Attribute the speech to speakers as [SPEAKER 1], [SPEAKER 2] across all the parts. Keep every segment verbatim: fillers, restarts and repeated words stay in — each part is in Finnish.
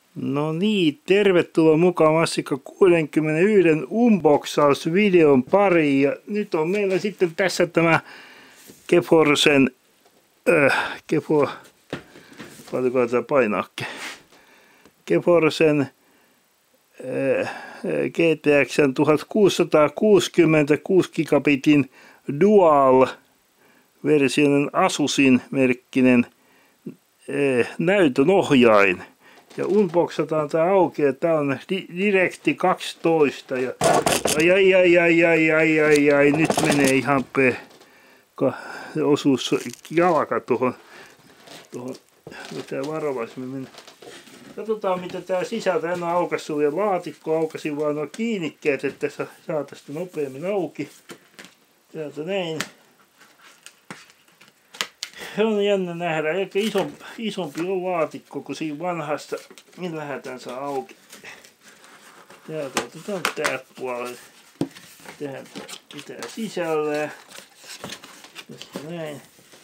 [SPEAKER 1] No niin, tervetuloa mukaan Massikka kuusikymmentäyksi unboxausvideon pariin. Ja nyt on meillä sitten tässä tämä Geforcen, äh, Gefor, paljonko tämä painaakin, Geforcen äh, G T X tuhatkuusisataakuusikymmentä kuusi gigabitin dual versionen Asusin merkkinen äh, näytönohjain. Ja unboxataan tää auki, ja tää on Directi kaksitoista ja ai ai ai ai ai ai ai ai nyt menee ihan pe se osuus jalka tuohon tuohon pitää varovaisemmin mennä. Katsotaan mitä tää sisältää. En oo aukassut vielä laatikko, aukasin vaan nuo kiinnikkeet, että saa tästä nopeammin auki. Täältä näin. On jännä nähdä, eikä isompi, isompi on laatikko kuin siinä vanhasta. Millähän tän saa auki. Täältä otetaan täältä puolelle. Tähän pitää sisällä. Tästä näin.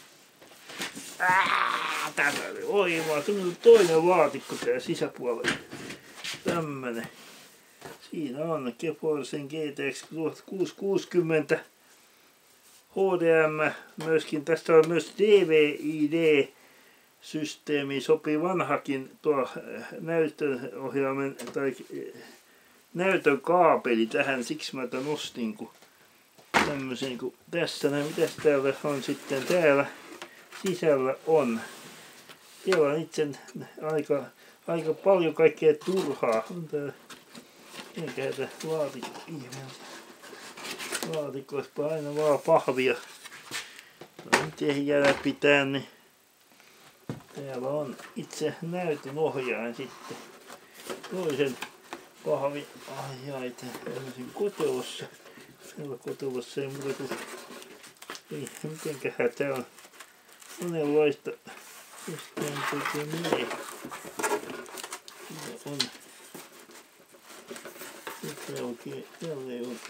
[SPEAKER 1] Ää, tätä oli oimaa. Semmoinen toinen laatikko tää sisäpuolella. Tämmönen. Siinä on Geforcen G T X tuhatkuusisataakuusikymmentä. H D M, myöskin tästä on myös D V I D-systeemi, sopii vanhakin tuo näytönohjaimen tai näytön kaapeli tähän, siksi mä tämän ostin, kun tämmösen kun tässä näin, mitäs täällä on sitten täällä sisällä on. Siellä on itse aika, aika paljon kaikkea turhaa, on täällä, enkä tää laatikko ihmeeltä. Laatikoispa aina vaan pahvia. No nyt ehjää läpi tänne. Täällä on itse näytön ohjaajan sitten. Toisen pahvin. Ai ai, tämmöisen kotelossa. Täällä kotelossa ei muuta kuin... Ei, mitenköhän tää on monenlaista. Jostain tekee menee. Täällä on. Mitä oikein? Täällä ei ole.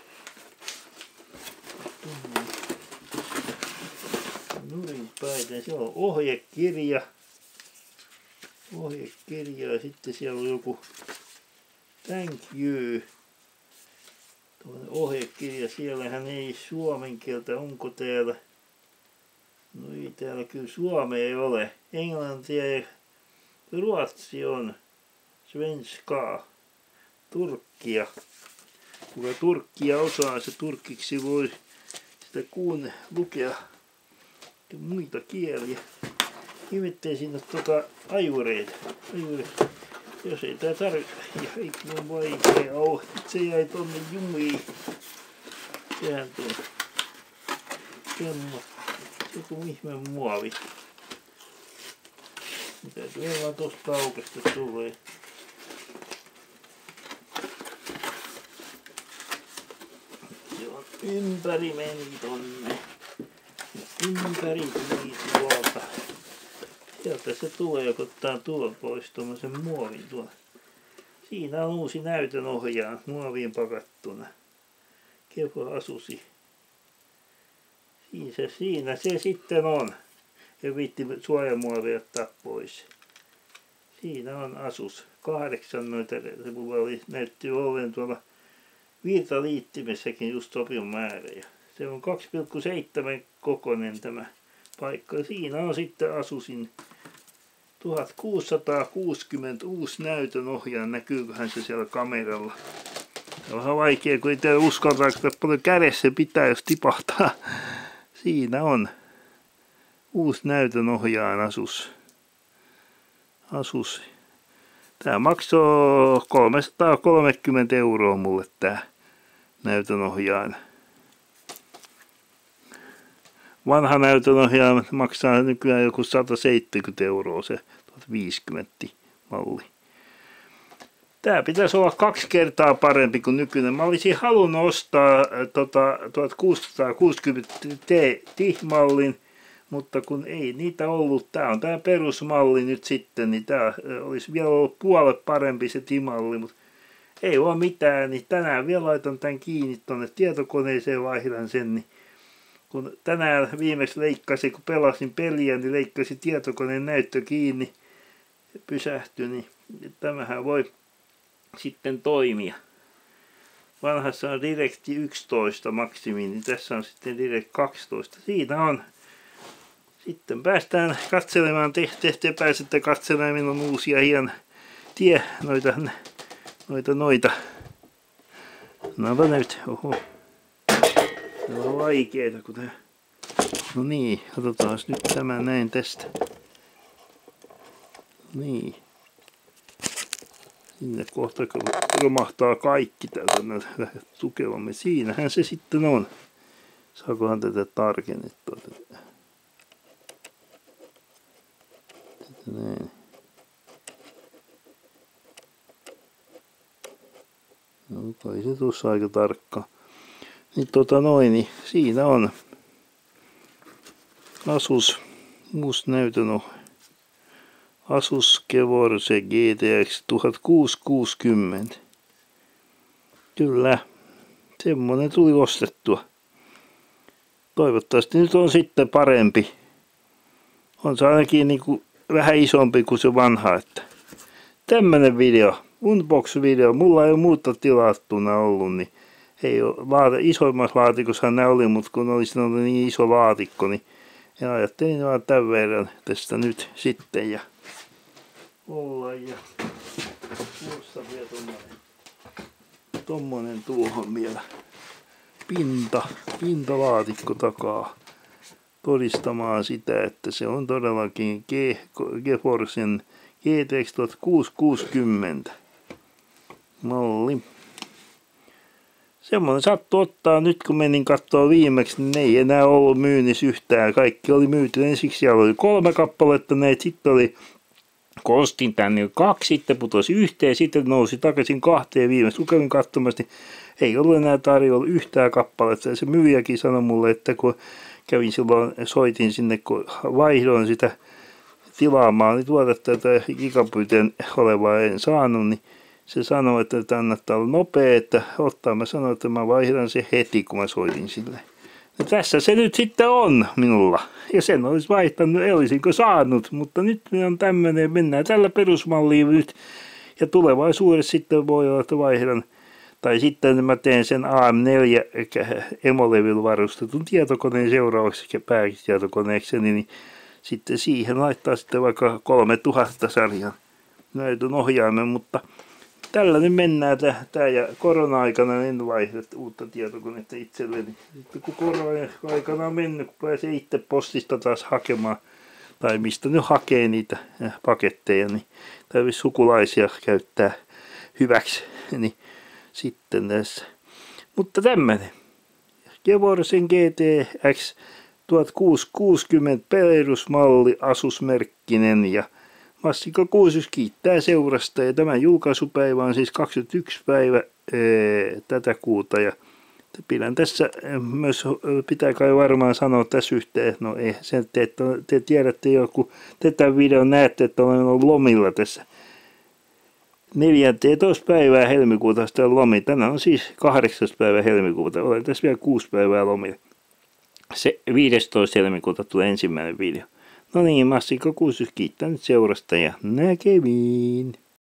[SPEAKER 1] Nurinpäitä. Siellä on ohjekirja. Ohjekirja ja sitten siellä on joku thank you. Tuollainen ohjekirja. Siellähän ei suomen kieltä. Onko täällä? No ei täällä kyllä suomea ei ole. Englantia ja ruotsi on. Svenska. Turkkia. Kuka turkkia osaa, se turkiksi voi sitä kuun lukea ja muita kieliä. Ihmetteen sinne tuota ajureita. Ajureita. Jos ei tää tarvitse. Ja ei kun vaikea oo. Se jäi tonne jumiin. Sehän tuo. Semmo. Joku ihme muovi. Mitä vielä vaan tosta aukesta tulee. Ympäri meni tonne. Ympäri tuli tuolta. Sieltä se tulee, kun ottaa tuon pois tommosen muovin tuolla. Siinä on uusi näytönohjaaja muoviin pakattuna. Gefor Asusi. Siinä se, siinä se sitten on. Ja viitti suojamuovia ottaa pois. Siinä on Asus. Kahdeksan noita, se mulla oli, näytti olleen tuolla virtaliittimessäkin just sopivan määrä. Ja se on kaksi pilkku seitsemän kokoinen tämä paikka. Siinä on sitten Asusin tuhatkuusisataakuusikymmentä uusi näytönohjaaja. Näkyyköhän se siellä kameralla? Se on vähän vaikea, kun ei tiedä uskaltaa, että paljon kädessä pitää, jos tipahtaa. Siinä on uusi näytönohjaaja Asus. Asus. Tää maksoi kolmesataakolmekymmentä euroa mulle tää näytönohjaaja. Vanha näytönohjaaja maksaa nykyään joku sataseitsemänkymmentä euroa se tuhatviisikymmentä malli. Tää pitäisi olla kaksi kertaa parempi kuin nykyinen. Mä olisin halunnut ostaa tota, tuhatkuusisataakuusikymmentä Ti-mallin, mutta kun ei niitä ollut. Tää on tää perusmalli nyt sitten, niin tää olisi vielä ollut puolet parempi se Ti-malli, mutta ei ole mitään, niin tänään vielä laitan tän kiinni tonne tietokoneeseen, vaihdan sen, niin kun tänään viimeksi leikkasin, kun pelasin peliä, niin leikkasin tietokoneen näyttö kiinni. pysähtyi, niin tämähän voi sitten toimia. Vanhassa on Direkti yksitoista maksimi, niin tässä on sitten Direct kaksitoista. Siinä on. Sitten päästään katselemaan, te, te, te pääsette katselemaan minun uusia hien tie, noita, noita, noita. No nyt, oho. Tämä on vaikeeta, kun tää... No niin, katsotaan nyt tämän näin tästä. Niin. Sinne kohta romahtaa kaikki täältä tukevamme. Siinähän se sitten on. Saakohan tätä tarkennettua? Tätä, tätä näin. No kai se tuossa aika tarkka. Niin tota noin, niin siinä on. Asus, musta näytön on. Asus GeForce G T X tuhatkuusisataakuusikymmentä. Kyllä, semmonen tuli ostettua. Toivottavasti nyt on sitten parempi. On se ainakin niinku vähän isompi kuin se vanha. Että tämmönen video, unbox-video. Mulla ei ole muuta tilattuna ollut, niin ei ole laate, isoimmassa laatikossahan nämä oli, mutta kun olisi niin iso laatikko, niin en ajattelin vaan tämän verran tästä nyt sitten ja olla ja tuossa vielä tommonen, tommonen tuohon vielä pinta, pintalaatikko takaa todistamaan sitä, että se on todellakin GeForcen G T X tuhatkuusisataakuusikymmentä malli. Semmoinen sattui ottaa nyt kun menin katsoa viimeksi, niin ei enää ollut myynnissä yhtään. Kaikki oli myyty. Ensiksi siellä oli kolme kappaletta näitä, sitten oli, kun ostin tänne kaksi, sitten putosi yhteen, sitten nousi takaisin kahteen viimeksi. Kun kävin katsomassa, niin ei ollut enää tarjolla yhtään kappaletta. Ja se myyjäkin sanoi mulle, että kun kävin silloin, soitin sinne, kun vaihdoin sitä tilaamaan, niin tuotetta tätä gigabiten olevaa en saanut, niin se sanoi, että kannattaa olla nopea, että ottaa. Mä sanoin, että mä vaihdan se heti, kun mä soitin sille. Ja tässä se nyt sitten on minulla. Ja sen olisi vaihtanut, olisinko saanut. Mutta nyt on tämmöinen, mennään tällä perusmalliin nyt. Ja tulevaisuudessa sitten voi olla, että vaihdan. Tai sitten mä teen sen A M neljä emolevyllä varustetun tietokoneen seuraavaksi päätietokoneeksi. Niin sitten siihen laittaa sitten vaikka kolmetuhatta sarjan näytön ohjaimen, mutta tällä nyt mennään tää ja korona-aikana en vaihda uutta tietokonetta itselleni. Sitten kun korona-aikana on mennyt, kun pääsee itse postista taas hakemaan, tai mistä nyt hakee niitä paketteja, niin täytyy sukulaisia käyttää hyväksi, niin sitten tässä. Mutta tämmönen. GeForcen G T X tuhatkuusisataakuusikymmentä perusmalli, Asus-merkkinen ja Massikka kuusi kiittää seurasta ja tämän julkaisupäivä on siis kaksikymmentäyksi päivä ee, tätä kuuta ja pidän tässä myös, pitää kai varmaan sanoa tässä yhteen, no ei, sen te, te tiedätte jo, kun te tämän videon näette, että olen ollut lomilla tässä neljästoista päivää helmikuuta sitä on lomi, tänään on siis kahdeksas päivä helmikuuta, olen tässä vielä kuusi päivää lomilla, se viidestoista helmikuuta tulee ensimmäinen video. No niin, Massikka kuusi kiittää nyt seurasta ja näkemiin.